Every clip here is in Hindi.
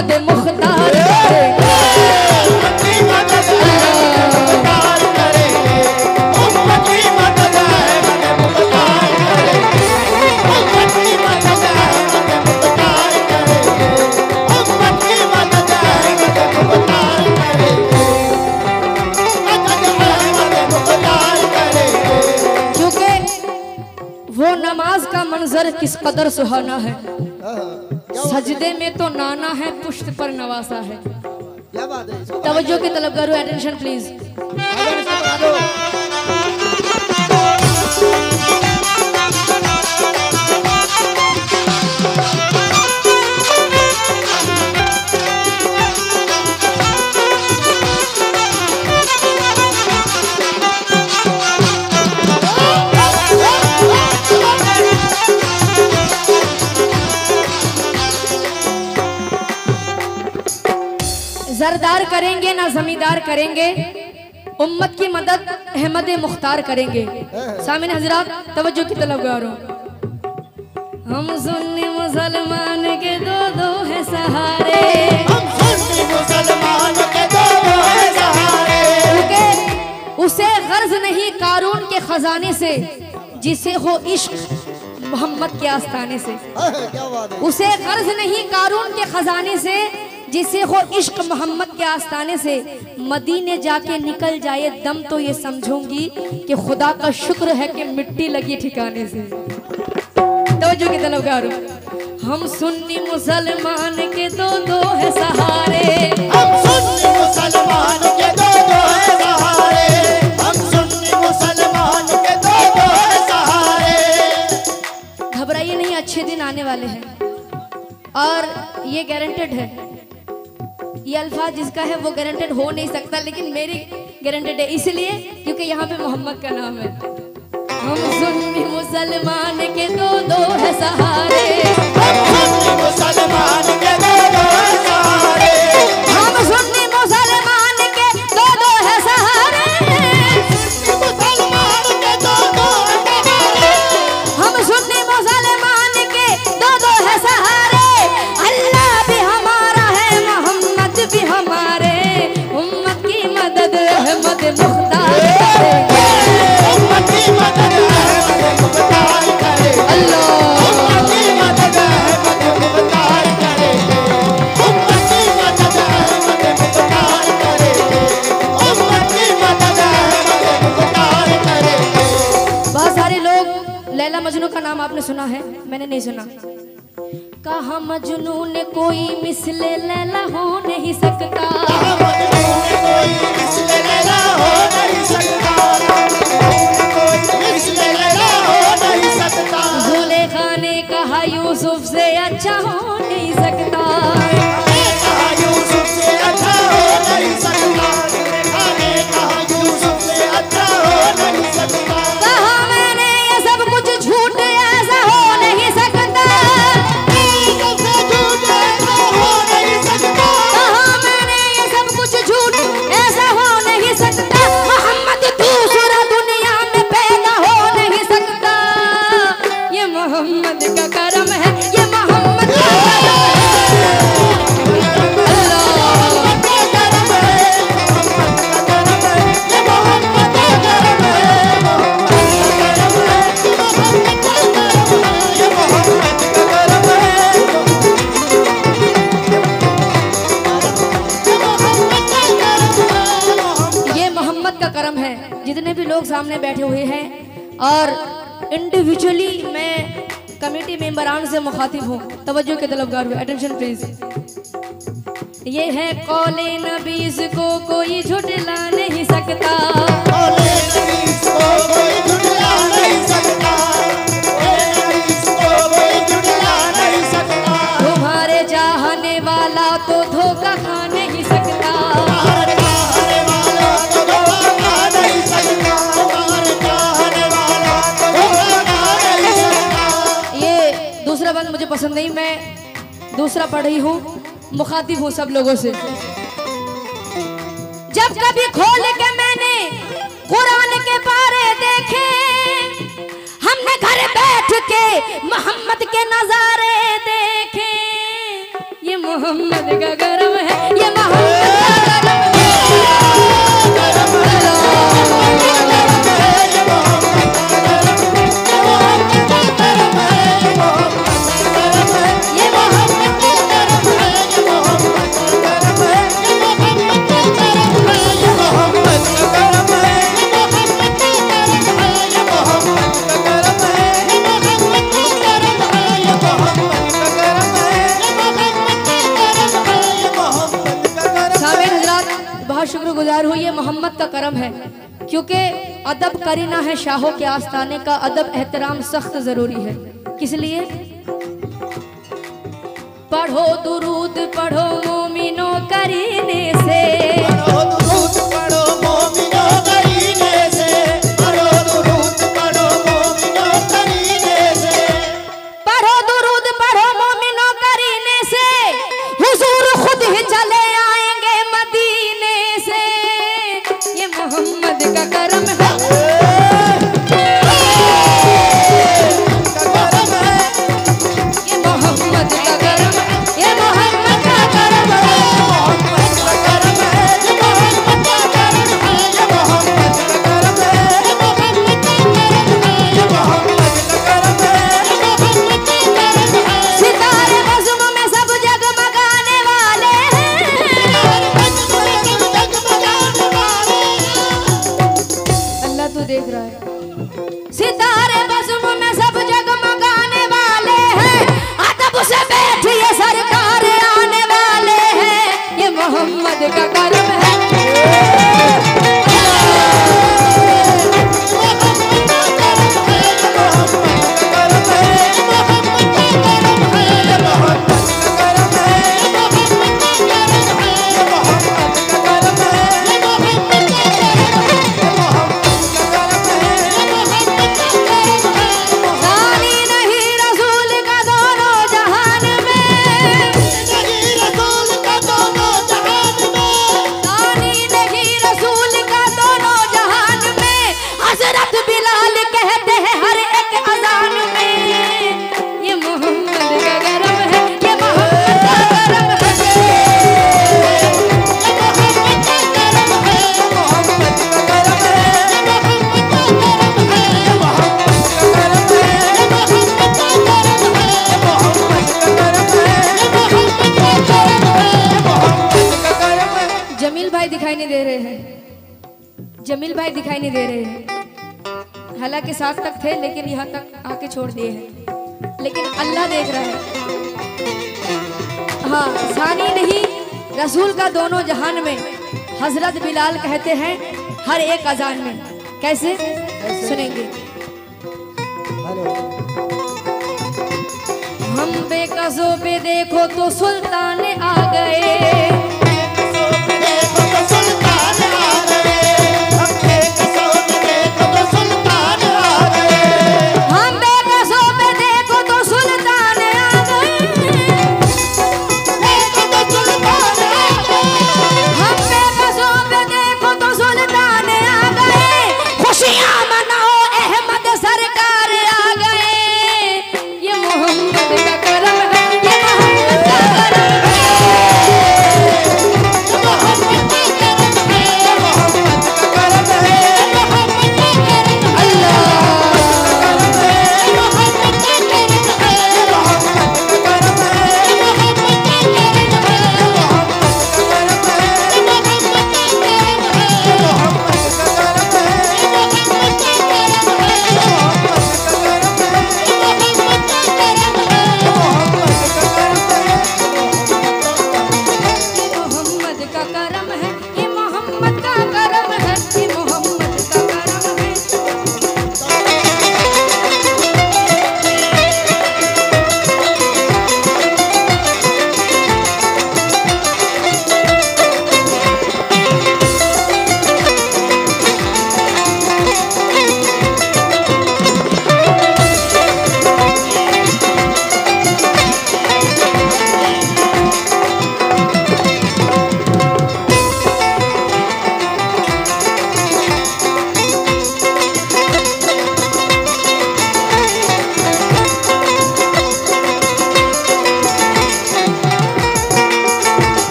अहमद मुख्तार करेंगे। वो नमाज का मंजर किस कदर सुहाना है, सजदे में तो नाना है, पुश्त पर नवासा है। क्या बात है? तवज्जो के तलबगारों, अटेंशन प्लीज। जरदार करेंगे ना जमींदार करेंगे, उम्मत की मदद अहमद मुख्तार करेंगे। सामिन हजरात तवज्जो की तलबगारों, हम सुन्नी मुसलमान के दो दो है सहारे, हम सुन्नी मुसलमान के दो दो है सहारे। क्योंकि उसे गर्ज नहीं कारून के खजाने से, जिसे हो इश्क मोहम्मद के आस्थाने से। क्या बात है? उसे गर्ज नहीं कारून के खजाने से, जिसे हो इश्क मोहम्मद के आस्थाने से। मदीने जाके निकल जाए दम तो ये समझूंगी कि खुदा का शुक्र है कि मिट्टी लगी ठिकाने से। तवज्जो के तलबगारों, हम सुन्नी मुसलमान के दो दो है सहारे, हम सुन्नी मुसलमान के दो दो है सहारे, हम सुन्नी मुसलमान के दो दो है सहारे। घबराइए नहीं, अच्छे दिन आने वाले हैं और ये गारंटेड है। ये अल्फाज जिसका है वो गारंटेड हो नहीं सकता, लेकिन मेरी गारंटेड है, इसलिए क्योंकि यहाँ पे मोहम्मद का नाम है। हम सुन्नी मुसलमान के दो दो है सहारे, हम सुन्नी मुसलमान के दो दो है सहारे, हम सुन्नी मुसलमान के दो दो है सहारे, सुन्नी मुसलमान के दो दो है सहारे, हम सुन्नी मुसलमान के दो दो है सहारे। अल्लाह भी हमारा है, मोहम्मद भी हमारे, उम्मत की मदद अहमद मुख्तार करेंगे। उम्मत की मदद अहमद मुख्तार करेंगे, अल्लाह उम्मत की मदद अहमद मुख्तार करेंगे, उम्मत की मदद अहमद मुख्तार करेंगे, उम्मत की मदद अहमद मुख्तार करेंगे। बहुत सारे लोग लैला मजनू का नाम आपने सुना है, मैंने नहीं सुना। कहा मजनू ने कोई मिसले लैला हो नहीं सकता, कोई मिसले लैला हो नहीं सकता, कोई मिसले लैला हो नहीं सकता। जुलेखा ने कहा यूसुफ से अच्छा हो नहीं सकता, कहा यूसुफ से अच्छा हो नहीं सकता, ने कहा यूसुफ से अच्छा हो नहीं सकता। कहा मैंने ये सब कुछ झूठ ऐसा हो नहीं सकता, यूसुफ से झूठ ऐसा हो नहीं सकता, कहा मैंने ये सब कुछ झूठ ऐसा हो नहीं सकता। मोहम्मद दूसरा दुनिया में पैदा हो नहीं सकता, ये मोहम्मद का करम है, ये मोहम्मद का करम है। अल्लाह का करम है, ये मोहम्मद का करम है, मोहम्मद का करम है, मोहम्मद का करम है, ये मोहम्मद का करम है, ये मोहम्मद का करम है। जितने भी लोग सामने बैठे हुए हैं और इंडिविजुअली मैं कमेटी मेंबरान से मुखातिब हूँ, तवज्जो के तलबगार हुए, अटेंशन प्लीज। ये है कौले नबी, इसको कोई झुठला नहीं सकता, कौले नबी इसको कोई झुठला नहीं सकता, कौले नबी इसको कोई झुठला नहीं सकता। तुम्हारे चाहने वाला तो धोखा खा नहीं सकता, तुम्हारे चाहने वाला तो धोखा खा नहीं सकता, तुम्हारे चाहने वाला तो धोखा खा नहीं सकता। ये दूसरा बंद मुझे पसंद नहीं, मैं दूसरा पढ़ रही हूँ, मुखातिब हूँ सब लोगों से। जब कभी खोल के मैंने कुरान के बारे देखे, हमने घर बैठ के मोहम्मद के नजारे देखे, ये मोहम्मद का करम है, ये मोहम्मद का करम है। शुक्रगुजार हूँ, ये मोहम्मद का करम है, क्योंकि अदब करीना है शाहों के आस्थाने का, अदब एहतराम सख्त जरूरी है। किस लिए? पढ़ो दुरूद पढ़ो मोमिनो करीने से, पढ़ो दुरूद पढ़ो मोमिनो करीने से, पढ़ो दुरूद पढ़ो मोमिनो करीने से, पढ़ो दुरूद पढ़ो मोमिनो करीने से, हुजूर खुद ही चले आएंगे मदीने से, ये मोहम्मद का करम है। देख रहा है सितारे बज़्म में सब जगमगाने वाले हैं, अदब से बैठिए सरकार आने वाले हैं, ये मोहम्मद का करम है। दिखाई नहीं दे रहे हैं, जमील भाई दिखाई नहीं दे रहे हैं, हालांकि साथ तक थे लेकिन यहाँ तक आके छोड़ दिए हैं, लेकिन अल्लाह देख रहा है। हाँ, सानी नहीं रसूल का दोनों जहान में, हजरत बिलाल कहते हैं हर एक अजान में। कैसे सुनेंगे? हम बेकसों पे देखो तो सुल्तान आ गए,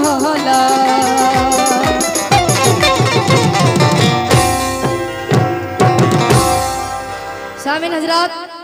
मौला। सामिन हजरात,